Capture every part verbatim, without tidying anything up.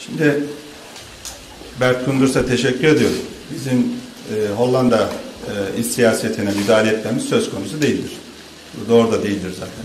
Şimdi Bert Koenders'a teşekkür ediyorum. Bizim e, Hollanda e, iç siyasetine müdahale etmemiz söz konusu değildir. Bu doğru da değildir zaten.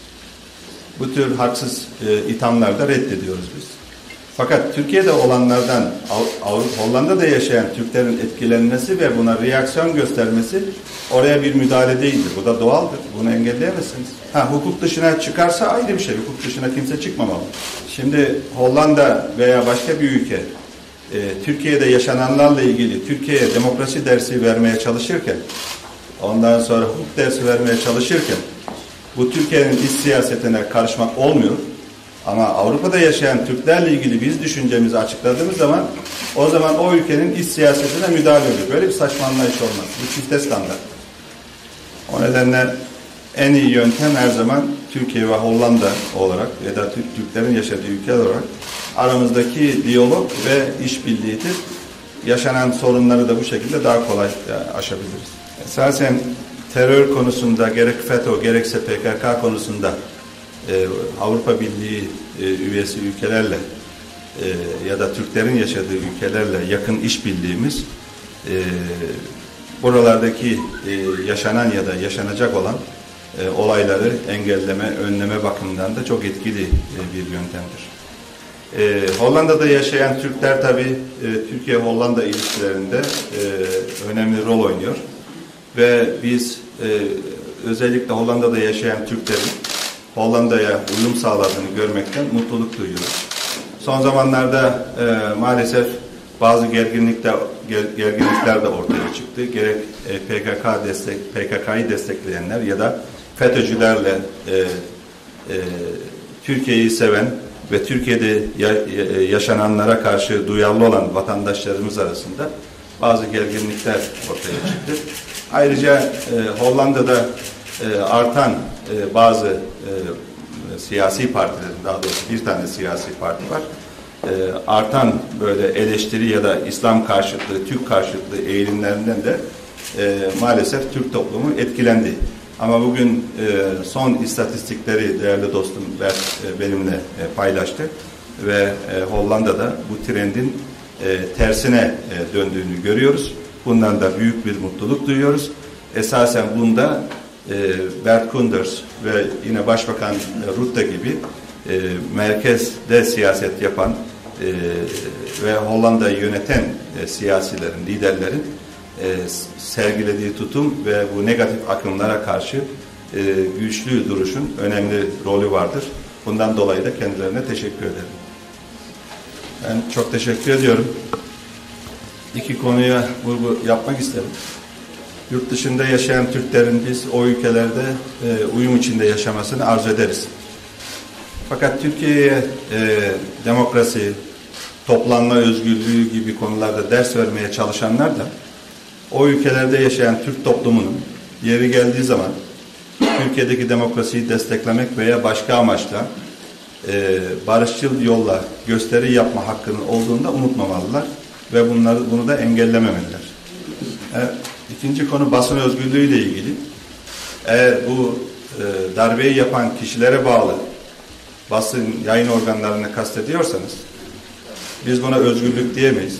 Bu tür haksız e, ithamları da reddediyoruz biz. Fakat Türkiye'de olanlardan Hollanda'da yaşayan Türklerin etkilenmesi ve buna reaksiyon göstermesi oraya bir müdahale değildir. Bu da doğaldır. Bunu engelleyemezsiniz. Ha, hukuk dışına çıkarsa ayrı bir şey. Hukuk dışına kimse çıkmamalı. Şimdi Hollanda veya başka bir ülke e, Türkiye'de yaşananlarla ilgili Türkiye'ye demokrasi dersi vermeye çalışırken, ondan sonra hukuk dersi vermeye çalışırken bu Türkiye'nin iç siyasetine karışmak olmuyor. Ama Avrupa'da yaşayan Türklerle ilgili biz düşüncemizi açıkladığımız zaman o zaman o ülkenin iç siyasetine müdahale ediyor. Böyle bir saçma anlayış olmaz. Bu çifte standart. O nedenle en iyi yöntem her zaman Türkiye ve Hollanda olarak ya da Türk Türklerin yaşadığı ülke olarak aramızdaki diyalog ve işbirliğidir. Yaşanan sorunları da bu şekilde daha kolay aşabiliriz. Esasen terör konusunda gerek FETÖ gerekse P K K konusunda Ee, Avrupa Birliği e, üyesi ülkelerle e, ya da Türklerin yaşadığı ülkelerle yakın işbirliğimiz e, buralardaki e, yaşanan ya da yaşanacak olan e, olayları engelleme, önleme bakımından da çok etkili e, bir yöntemdir. E, Hollanda'da yaşayan Türkler tabii e, Türkiye-Hollanda ilişkilerinde e, önemli rol oynuyor ve biz e, özellikle Hollanda'da yaşayan Türklerin Hollanda'ya uyum sağladığını görmekten mutluluk duyuyoruz. Son zamanlarda e, maalesef bazı gerginlikler, ger, gerginlikler de ortaya çıktı. Gerek e, P K K destek, P K K'yı destekleyenler ya da FETÖ'cülerle e, e, Türkiye'yi seven ve Türkiye'de ya, e, yaşananlara karşı duyarlı olan vatandaşlarımız arasında bazı gerginlikler ortaya çıktı. Ayrıca e, Hollanda'da e, artan e, bazı e, siyasi partilerin, daha doğrusu bir tane siyasi parti var, e, artan böyle eleştiri ya da İslam karşıtlığı, Türk karşıtlığı eğilimlerinden de e, maalesef Türk toplumu etkilendi. Ama bugün e, son istatistikleri değerli dostum Bert e, benimle e, paylaştı ve e, Hollanda'da bu trendin e, tersine e, döndüğünü görüyoruz. Bundan da büyük bir mutluluk duyuyoruz. Esasen bunda e, Bert Koenders ve yine Başbakan Rutte gibi e, merkezde siyaset yapan e, ve Hollanda'yı yöneten e, siyasilerin, liderlerin e, sergilediği tutum ve bu negatif akımlara karşı e, güçlü duruşun önemli rolü vardır. Bundan dolayı da kendilerine teşekkür ederim. Ben çok teşekkür ediyorum. İki konuya vurgu yapmak isterim. Yurt dışında yaşayan Türklerin biz o ülkelerde e, uyum içinde yaşamasını arzu ederiz. Fakat Türkiye'ye e, demokrasi, toplanma özgürlüğü gibi konularda ders vermeye çalışanlar da o ülkelerde yaşayan Türk toplumunun yeri geldiği zaman Türkiye'deki demokrasiyi desteklemek veya başka amaçla e, barışçıl yolla gösteri yapma hakkının olduğunu da unutmamalılar ve bunları bunu da engellememeliler. Evet. İkinci konu basın özgürlüğü ile ilgili. Eğer bu e, darbeyi yapan kişilere bağlı basın yayın organlarını kastediyorsanız biz buna özgürlük diyemeyiz.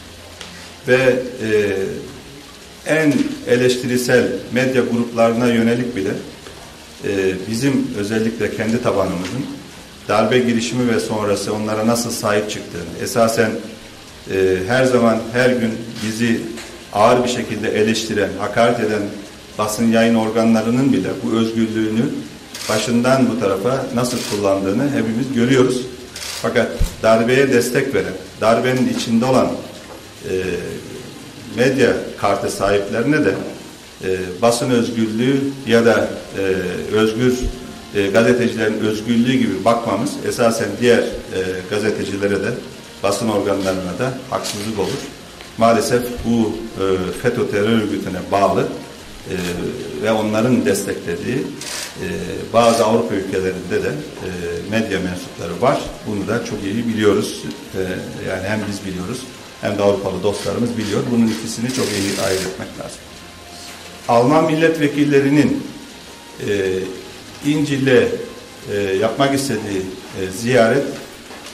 Ve e, en eleştirisel medya gruplarına yönelik bile e, bizim özellikle kendi tabanımızın darbe girişimi ve sonrası onlara nasıl sahip çıktığını, esasen e, her zaman her gün bizi ağır bir şekilde eleştiren, hakaret eden basın yayın organlarının bile bu özgürlüğünü başından bu tarafa nasıl kullandığını hepimiz görüyoruz. Fakat darbeye destek veren, darbenin içinde olan e, medya kartı sahiplerine de e, basın özgürlüğü ya da e, özgür e, gazetecilerin özgürlüğü gibi bakmamız esasen diğer e, gazetecilere de basın organlarına da haksızlık olur. Maalesef bu e, FETÖ terör örgütüne bağlı e, ve onların desteklediği e, bazı Avrupa ülkelerinde de e, medya mensupları var. Bunu da çok iyi biliyoruz. E, yani hem biz biliyoruz hem de Avrupalı dostlarımız biliyor. Bunun ikisini çok iyi ayırt etmek lazım. Alman milletvekillerinin e, İncil'e e, yapmak istediği e, ziyaret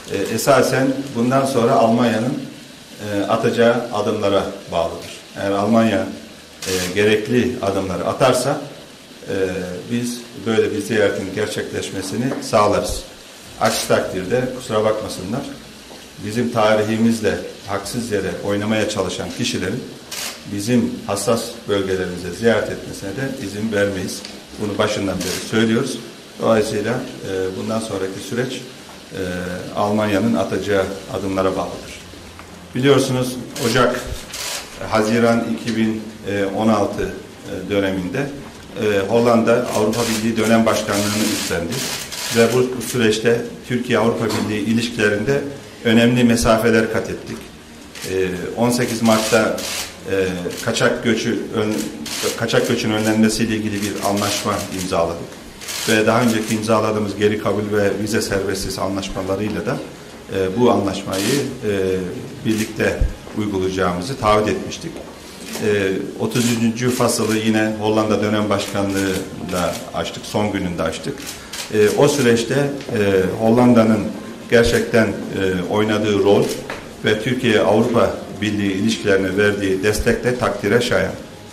e, esasen bundan sonra Almanya'nın e, atacağı adımlara bağlıdır. Eğer Almanya e, gerekli adımları atarsa e, biz böyle bir ziyaretin gerçekleşmesini sağlarız. Aksi takdirde kusura bakmasınlar, bizim tarihimizle haksız yere oynamaya çalışan kişilerin bizim hassas bölgelerimize ziyaret etmesine de izin vermeyiz. Bunu başından beri söylüyoruz. Dolayısıyla e, bundan sonraki süreç e, Almanya'nın atacağı adımlara bağlıdır. Biliyorsunuz Ocak, Haziran iki bin on altı döneminde e, Hollanda Avrupa Birliği dönem başkanlığını üstlendi. Ve bu, bu süreçte Türkiye-Avrupa Birliği ilişkilerinde önemli mesafeler kat ettik. E, on sekiz Mart'ta e, kaçak göçü ön, kaçak göçün önlenmesiyle ilgili bir anlaşma imzaladık. Ve daha önceki imzaladığımız geri kabul ve vize serbestisi anlaşmalarıyla da e, bu anlaşmayı e, birlikte uygulayacağımızı taahhüt etmiştik. E, otuz üçüncü fasılı yine Hollanda dönem başkanlığında açtık, son gününde açtık. E, o süreçte e, Hollanda'nın gerçekten e, oynadığı rol ve Türkiye-Avrupa Birliği ilişkilerine verdiği destekle takdire şayan.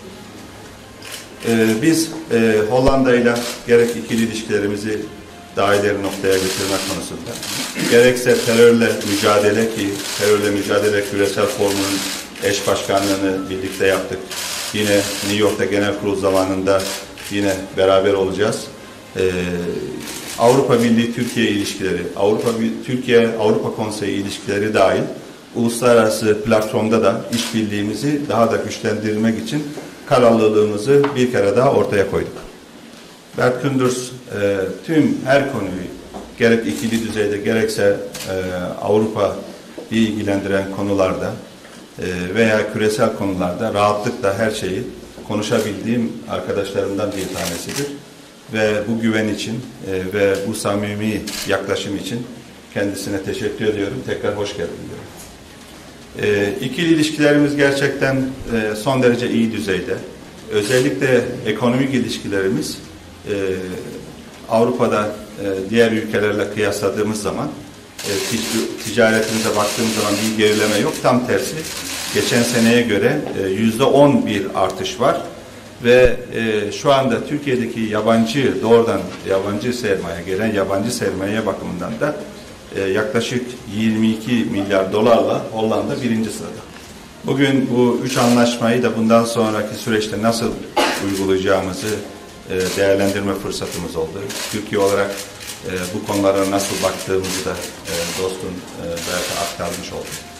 E, biz e, Hollanda ile gerek ikili ilişkilerimizi daha ileri noktaya getirmek konusunda, gerekse terörle mücadele ki terörle mücadele küresel forumunun eş başkanlığını birlikte yaptık. Yine New York'ta genel kurul zamanında yine beraber olacağız. Ee, Avrupa Birliği Türkiye ilişkileri, Avrupa Türkiye Avrupa Konseyi ilişkileri dahil uluslararası platformda da işbirliğimizi daha da güçlendirmek için kararlılığımızı bir kere daha ortaya koyduk. Bert Koenders e, tüm her konuyu gerek ikili düzeyde gerekse e, Avrupa ilgilendiren konularda e, veya küresel konularda rahatlıkla her şeyi konuşabildiğim arkadaşlarımdan bir tanesidir. Ve bu güven için e, ve bu samimi yaklaşım için kendisine teşekkür ediyorum. Tekrar hoş geldin diyorum. E, ikili ilişkilerimiz gerçekten e, son derece iyi düzeyde. Özellikle ekonomik ilişkilerimiz e, Avrupa'da e, diğer ülkelerle kıyasladığımız zaman e, tic ticaretimize baktığımız zaman bir gerileme yok. Tam tersi. Geçen seneye göre e, yüzde on bir artış var. Ve e, şu anda Türkiye'deki yabancı, doğrudan yabancı sermaye, gelen yabancı sermaye bakımından da e, yaklaşık yirmi iki milyar dolarla Hollanda birinci sırada. Bugün bu üç anlaşmayı da bundan sonraki süreçte nasıl uygulayacağımızı e, değerlendirme fırsatımız oldu. Türkiye olarak e, bu konulara nasıl baktığımızı da e, dostum e, belki aktarmış olduk.